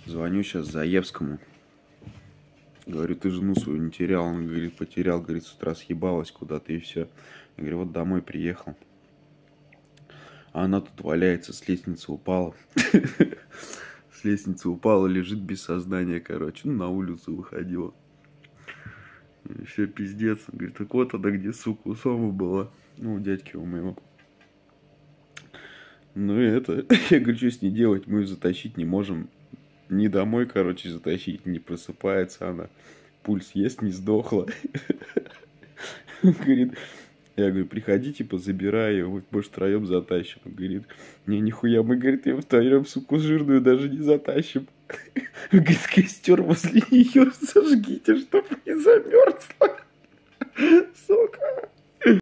Звоню сейчас Заевскому. Говорю, ты жену свою не терял? Он говорит, потерял, говорит, с утра съебалась куда-то и все. Я говорю, вот домой приехал. А она тут валяется, с лестницы упала. С лестницы упала, лежит без сознания, короче. Ну, на улицу выходила. Все, пиздец. Говорит, так вот она где, сука, у Сомы была. Ну, у дядьки у моего. Ну и это, я говорю, что с ней делать? Мы ее затащить не можем. Ни домой, короче, затащить, не просыпается она. Пульс есть, не сдохла. Говорит, я говорю, приходи, типа, забирай ее, мы, может, втроем затащим. Он говорит, не, нихуя, мы, говорит, ее втроем, суку, жирную даже не затащим. Он говорит, костер возле нее зажгите, чтобы не замерзла. Сука.